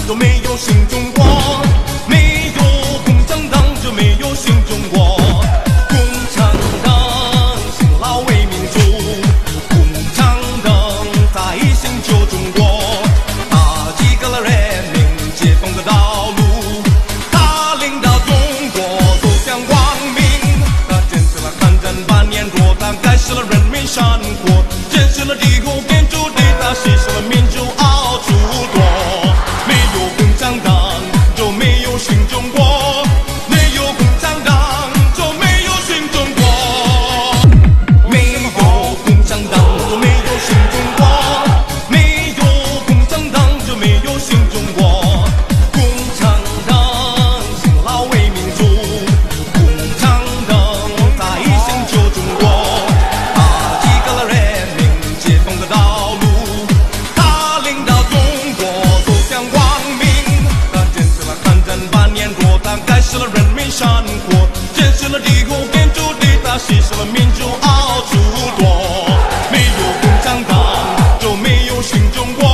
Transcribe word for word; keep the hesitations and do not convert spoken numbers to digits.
就没有新中国，没有共产党就没有新中国。共产党辛劳为民主，共产党在新救中国。他几个了人民解放的道路，他领导中国走向光明。他建设了抗战八年多，他开始了人民生活，建设了地后建筑地，他实现了民主奥主夺。没有共产党就没有新中国，没有共产党就没有新中国，没有共产党就没有新中国，没有共产党就没有新中国。共产党辛劳为民主，共产党在新救中国。他几个了人民解放的道路，他领导中国走向光明。他建设了抗战八年多，他开始了人民生活，建设了地后建筑地，他实现了民主奥主夺。没有共产党就没有新中国。